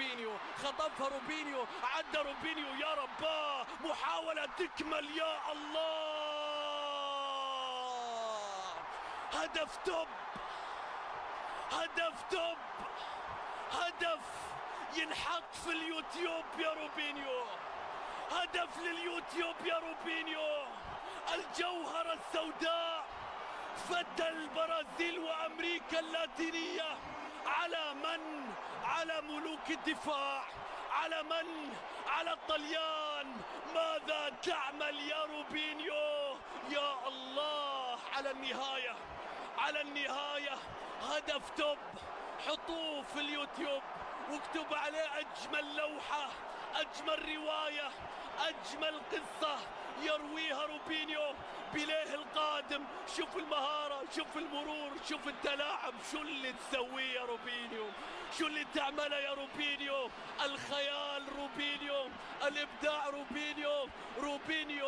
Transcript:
روبينيو، خطفها روبينيو، عدى روبينيو، يا رباه محاولة تكمل، يا الله. هدف توب، هدف توب، هدف ينحط في اليوتيوب يا روبينيو، هدف لليوتيوب يا روبينيو. الجوهرة السوداء، فتى البرازيل وأمريكا اللاتينية. على من؟ على ملوك الدفاع، على من؟ على الطليان. ماذا تعمل يا روبينيو؟ يا الله على النهاية، على النهاية. هدف توب، حطوه في اليوتيوب واكتب عليه أجمل لوحة، أجمل رواية، أجمل قصة يرويها روبينيو. بليه القادم، شوف المهارة، شوف المرور، شوف التلاعب، شو اللي تسويه يا روبينيو، شو اللي تعمله يا روبينيو. الخيال روبينيو، الإبداع روبينيو، روبينيو